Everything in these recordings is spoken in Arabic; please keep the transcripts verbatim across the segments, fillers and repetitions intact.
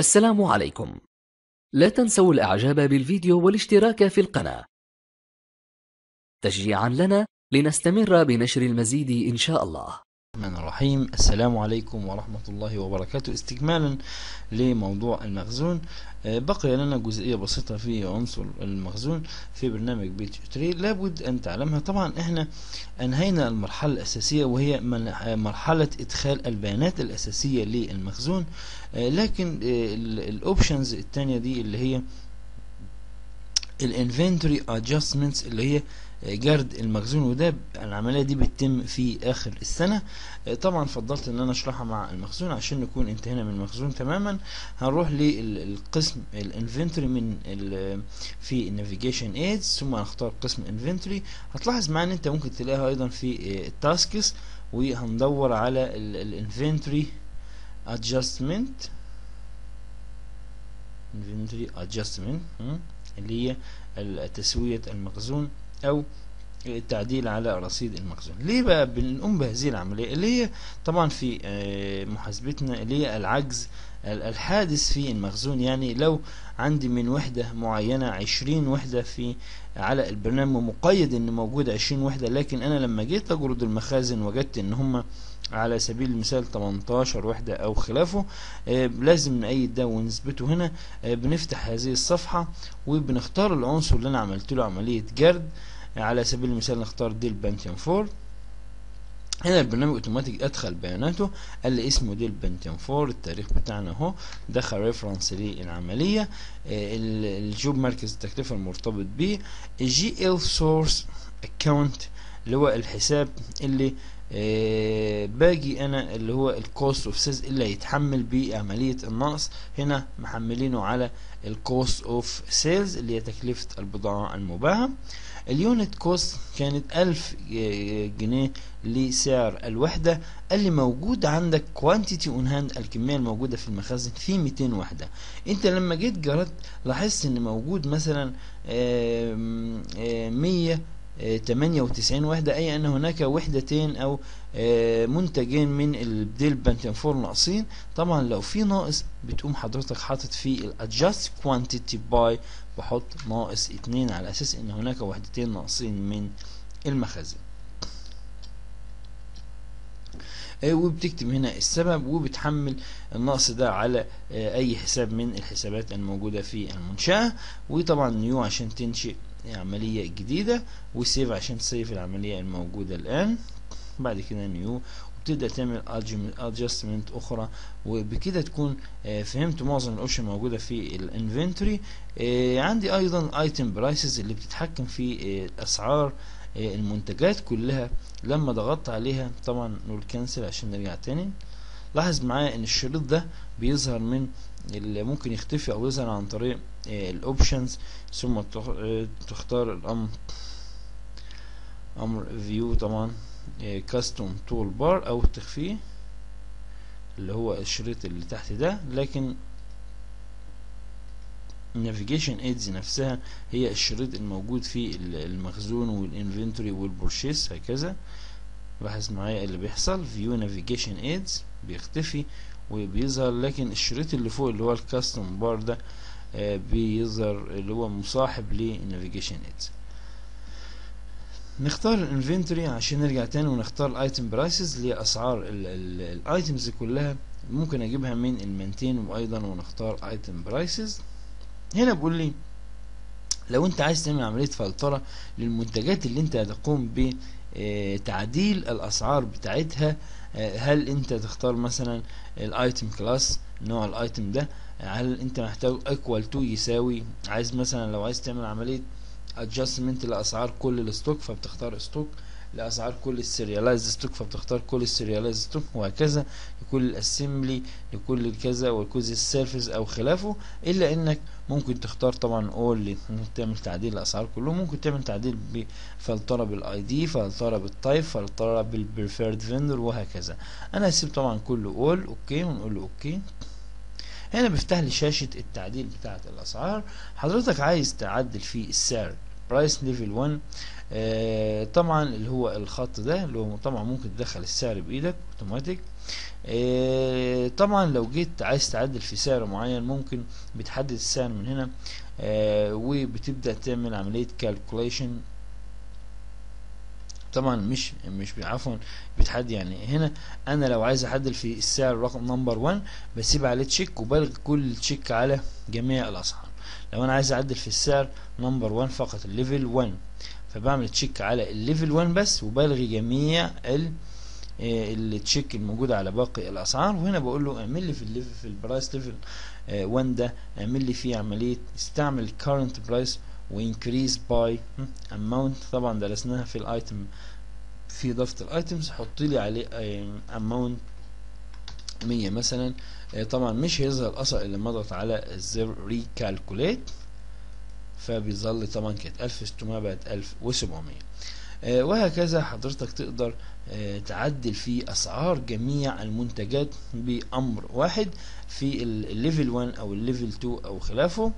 السلام عليكم. لا تنسوا الإعجاب بالفيديو والاشتراك في القناة تشجيعا لنا لنستمر بنشر المزيد إن شاء الله. الرحمن الرحيم. السلام عليكم ورحمة الله وبركاته. استكمالا لموضوع المخزون، بقي لنا جزئية بسيطة في عنصر المخزون في برنامج بيج تري لابد أن تعلمها. طبعا احنا أنهينا المرحلة الأساسية وهي مرحلة إدخال البيانات الأساسية للمخزون، لكن الأوبشنز التانية دي اللي هي الانفنتوري ادجستمنتس اللي هي جرد المخزون، وده العمليه دي بتتم في اخر السنه. طبعا فضلت ان انا اشرحها مع المخزون عشان نكون انتهينا من المخزون تماما. هنروح للقسم الانفنتوري من في النافيجيشن ايدز، ثم هنختار قسم انفنتوري. هتلاحظ معايا ان انت ممكن تلاقيها ايضا في التاسكس، وهندور على الانفنتوري ادجستمنت انفنتوري ادجستمنت اللي هي تسوية المخزون او التعديل على رصيد المخزون. ليه بقى بنقوم بهذه العملية اللي هي طبعا في محاسبتنا اللي هي العجز الحادث في المخزون؟ يعني لو عندي من وحدة معينة عشرين وحدة في على البرنامج مقيد ان موجود عشرين وحدة، لكن انا لما جيت اجرد المخازن وجدت ان هم على سبيل المثال تمنتاشر وحدة او خلافه. آه لازم نأيد ده ونثبته هنا. آه بنفتح هذه الصفحة وبنختار العنصر اللي انا عملت له عملية جرد. آه على سبيل المثال نختار ديل بنتيوم أربعة. هنا البرنامج اوتوماتيك ادخل بياناته، قال لي اسمه ديل بنتيوم أربعة، التاريخ بتاعنا اهو، دخل ريفرنس للعملية، آه الجوب مركز التكلفة المرتبط بيه، الجي ال سورس اكونت اللي هو الحساب اللي آه باجي انا اللي هو الكوست اوف سيلز اللي هيتحمل بعمليه النقص. هنا محملينه على الكوست اوف سيلز اللي هي تكلفه البضاعه المباعه. اليونت كوست كانت ألف جنيه لسعر الوحده. قال لي موجود عندك كوانتيتي اون هاند، الكميه الموجوده في المخازن في مئتين وحده. انت لما جيت جردت لاحظت ان موجود مثلا آه آه مية تمانية وتسعين وحدة، أي أن هناك وحدتين أو منتجين من الديل بنتيوم أربعة ناقصين. طبعا لو في ناقص بتقوم حضرتك حاطط في الادجست كوانتيتي باي، بحط ناقص اتنين على أساس أن هناك وحدتين ناقصين من المخازن. وبتكتب هنا السبب وبتحمل النقص ده على أي حساب من الحسابات الموجودة في المنشأة. وطبعا نيو عشان تنشئ عملية جديدة، وسيف عشان تسيف العملية الموجودة الآن. بعد كده نيو، وبتبدأ تعمل ادجستمنت أخرى. وبكده تكون فهمت معظم الأوبشن موجودة في الانفنتوري. عندي أيضا ايتم برايسز اللي بتتحكم في أسعار المنتجات كلها. لما ضغطت عليها طبعا نقول كنسل عشان نرجع تاني. لاحظ معايا ان الشريط ده بيظهر من اللي ممكن يختفي او يظهر عن طريق الاوبشنز، ثم تختار الامر امر فيو طبعا كاستوم تول بار او تخفيه اللي هو الشريط اللي تحت ده. لكن النافيجيشن ايدز نفسها هي الشريط الموجود في المخزون والانفنتوري والبورشيس هكذا. لاحظ معايا اللي بيحصل، فيو نافيجيشن ايدز بيختفي وبيظهر، لكن الشريط اللي فوق اللي هو الكاستوم بار ده آه بيظهر اللي هو مصاحب للنافيجيشن ايدز. نختار الانفنتوري عشان نرجع تاني ونختار الايتم برايسز اللي هي اسعار الايتمز كلها. ممكن اجيبها من المنتين وايضا ونختار ايتم برايسز. هنا بيقول لي لو انت عايز تعمل عمليه فلتره للمنتجات اللي انت هتقوم ب تعديل الاسعار بتاعتها، هل انت تختار مثلا الايتم كلاس نوع الايتم ده، هل انت محتاج ايكوال تو يساوي، عايز مثلا لو عايز تعمل عمليه ادجستمنت لاسعار كل الستوك فبتختار ستوك، لاسعار كل السيريالايز ستوك فبتختار كل السيريالايز ستوك، وهكذا لكل الاسمبلي لكل الكذا وكل السيرفيس او خلافه. الا انك ممكن تختار طبعا اول تعمل تعديل الاسعار كلهم. ممكن تعمل تعديل بفلتره بالاي دي، فلتره بالتايب، فلتره بالبريفيرد فيندور، وهكذا. انا هسيب طبعا كله اول اوكي ونقول له اوكي. هنا بيفتح لي شاشه التعديل بتاعه الاسعار. حضرتك عايز تعدل في السعر برايس ليفل واحد، آه طبعا اللي هو الخط ده اللي هو طبعا ممكن تدخل السعر بايدك اوتوماتيك. آه طبعا لو جيت عايز تعدل في سعر معين ممكن بتحدد السعر من هنا، آه وبتبدأ تعمل عملية كالكوليشن. طبعا مش مش عفوا بتحدد، يعني هنا انا لو عايز احدد في السعر رقم نمبر واحد بسيب عليه تشيك وبلغي كل تشيك على جميع الاسعار. لو انا عايز اعدل في السعر نمبر واحد فقط الليفل واحد فبعمل تشيك على الليفل واحد بس وبلغي جميع ال التشيك الموجوده على باقي الاسعار. وهنا بقول له اعمل لي في الليفل في البرايس ليفل واحد ده اعمل لي فيه عمليه استعمل current price وانكريز باي اماونت. طبعا درسناها في الايتم في اضافه الايتمز. حط لي عليه اماونت مية مثلا. طبعا مش هيظهر الاثر الا لما اضغط على الزر ريكالكوليت، فبيظل طبعا كانت ألف وستمية بقت ألف وسبعمية. وهكذا حضرتك تقدر تعدل في اسعار جميع المنتجات بامر واحد في الليفل واحد او الليفل اتنين او خلافه،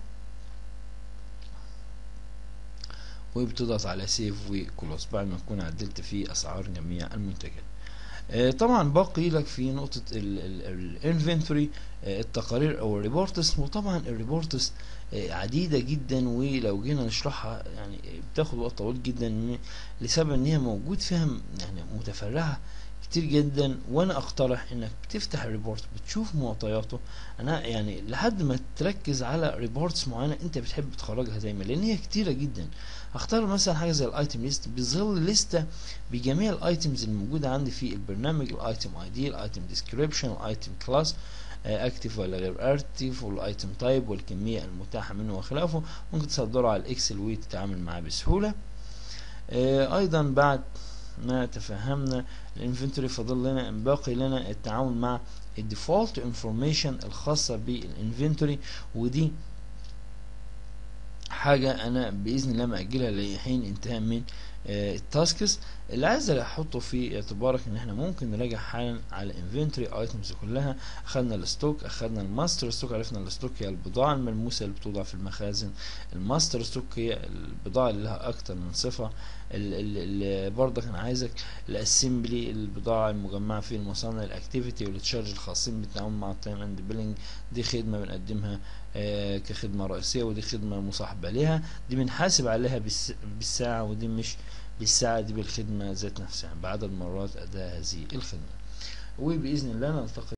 وبتضغط على سيف وكلوز بعد ما تكون عدلت في اسعار جميع المنتجات. آه طبعا باقي لك في نقطة الانفنتوري آه التقارير او الريبورتس. وطبعا الريبورتس آه عديدة جدا، ولو جينا نشرحها يعني بتاخد وقت طويل جدا لسبب ان هي موجود فيها يعني متفرعة كتير جدا. وانا اقترح انك بتفتح الريبورت بتشوف معطياته. انا يعني لحد ما تركز على ريبورتس معينة انت بتحب تخرجها دايما لان هي كتيرة جدا. اختار مثلا حاجه زي الايتم ليست، بيظهر لي لسته بجميع الايتمز الموجوده عندي في البرنامج، الايتم اي دي، الايتم ديسكريبشن، الايتم كلاس اكتف ولا غير اكتف، والايتم تايب والكميه المتاحه منه وخلافه. ممكن تصدره على الاكسل وتتعامل معاه بسهوله. ايضا بعد ما تفهمنا الانفنتوري فاضل لنا باقي لنا التعامل مع الديفولت انفورميشن الخاصه بالانفنتوري، ودي حاجة أنا بإذن الله مأجلها لحين انتهاء من آه التاسكس. اللي عايز أحطه في اعتبارك إن إحنا ممكن نراجع حالا على الانفنتوري ايتمز كلها. أخدنا الستوك، أخدنا الماستر ستوك، عرفنا الستوك هي البضاعة الملموسة اللي بتوضع في المخازن. الماستر ستوك هي البضاعة اللي لها أكتر من صفة. اللي برضك أنا عايزك الاسمبلي البضاعة المجمعة في المصانع. الأكتيفيتي والتشارج الخاصين بالتعامل مع التايم اند بيلينج، دي خدمة بنقدمها آه كخدمة رئيسية ودي خدمة مصاحبة لها. دي بنحاسب عليها بالساعة ودي مش بالساعة، دي بالخدمة ذات نفسها بعدد مرات أداء هذه الخدمة. وبإذن الله نلتقي